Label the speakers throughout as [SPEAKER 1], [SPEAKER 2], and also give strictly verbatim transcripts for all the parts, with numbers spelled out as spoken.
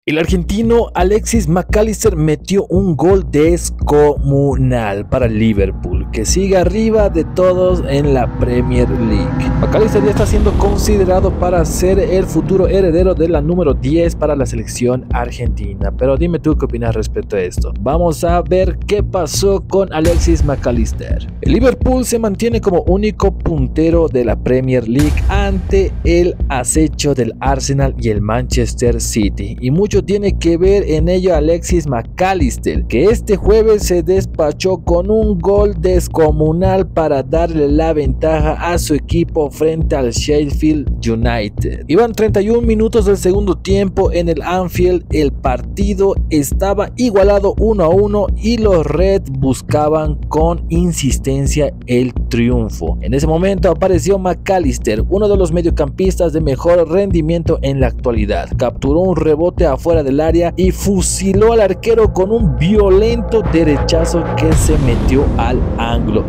[SPEAKER 1] El argentino Alexis McAllister metió un gol descomunal para el Liverpool, que sigue arriba de todos en la Premier League. McAllister ya está siendo considerado para ser el futuro heredero de la número diez para la selección argentina. Pero dime tú qué opinas respecto a esto. Vamos a ver qué pasó con Alexis McAllister. El Liverpool se mantiene como único puntero de la Premier League ante el acecho del Arsenal y el Manchester City. Y mucho tiene que ver en ello Alexis McAllister, que este jueves se despachó con un gol descomunal para darle la ventaja a su equipo frente al Sheffield United. Iban treinta y un minutos del segundo tiempo en el Anfield, el partido estaba igualado uno a uno y los Reds buscaban con insistencia el triunfo. En ese momento apareció McAllister, uno de los mediocampistas de mejor rendimiento en la actualidad. Capturó un rebote afuera del área y fusiló al arquero con un violento derechazo que se metió al ángulo.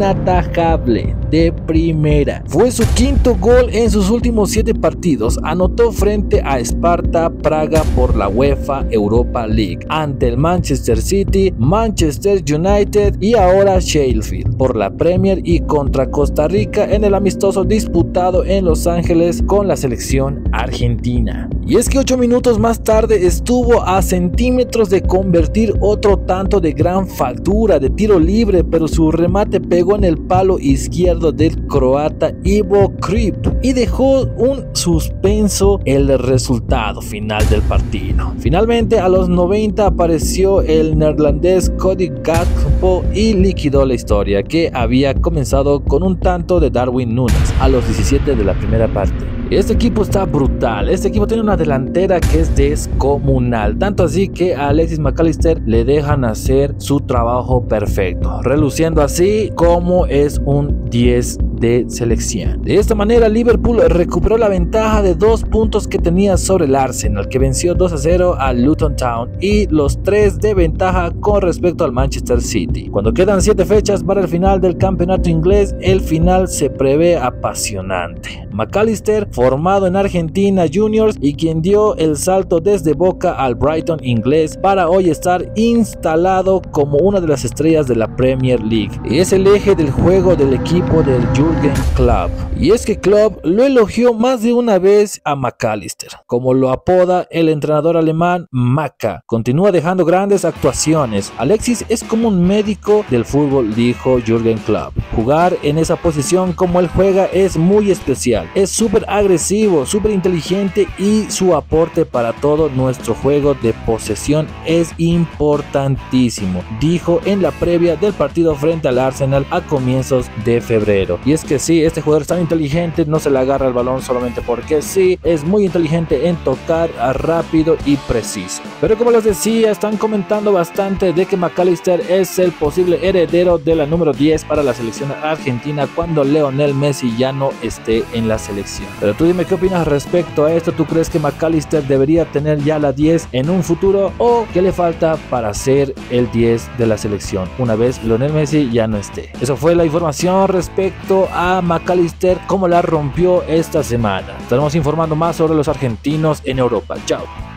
[SPEAKER 1] Inatajable de primera. Fue su quinto gol en sus últimos siete partidos. Anotó frente a Sparta Praga por la UEFA Europa League, ante el Manchester City, Manchester United y ahora Sheffield por la Premier, y contra Costa Rica en el amistoso disputado en Los Ángeles con la selección argentina. Y es que ocho minutos más tarde estuvo a centímetros de convertir otro tanto de gran factura de tiro libre, pero su remate pegó en el palo izquierdo del croata Ivo Krip y dejó un suspenso el resultado final del partido. Finalmente a los noventa apareció el neerlandés Cody Gakpo y liquidó la historia, que había comenzado con un tanto de Darwin Núñez a los diecisiete de la primera parte. Este equipo está brutal, este equipo tiene una delantera que es descomunal, tanto así que a Alexis McAllister le dejan hacer su trabajo perfecto, reluciendo así como es un diez de selección. De esta manera Liverpool recuperó la ventaja de dos puntos que tenía sobre el Arsenal, que venció dos a cero al Luton Town, y los tres de ventaja con respecto al Manchester City. Cuando quedan siete fechas para el final del campeonato inglés, el final se prevé apasionante. McAllister, formado en Argentina Juniors y quien dio el salto desde Boca al Brighton inglés, para hoy estar instalado como una de las estrellas de la Premier League. Es el eje del juego del equipo del Jürgen Klopp. Y es que Klopp lo elogió más de una vez a McAllister, como lo apoda el entrenador alemán Maca. Continúa dejando grandes actuaciones. Alexis es como un médico del fútbol, dijo Jürgen Klopp. Jugar en esa posición como él juega es muy especial. Es súper agresivo, súper inteligente, y su aporte para todo nuestro juego de posesión es importantísimo, dijo en la previa del partido frente al Arsenal a comienzos de febrero. Y es que sí, este jugador es tan inteligente, no se le agarra el balón solamente porque sí, es muy inteligente en tocar rápido y preciso. Pero como les decía, están comentando bastante de que McAllister es el posible heredero de la número diez para la selección argentina cuando Lionel Messi ya no esté en la selección. Pero tú dime qué opinas respecto a esto. ¿Tú crees que McAllister debería tener ya la diez en un futuro, o qué le falta para ser el diez de la selección una vez Lionel Messi ya no esté? Eso fue la información respecto a McAllister, cómo la rompió esta semana. Estaremos informando más sobre los argentinos en Europa. Chao.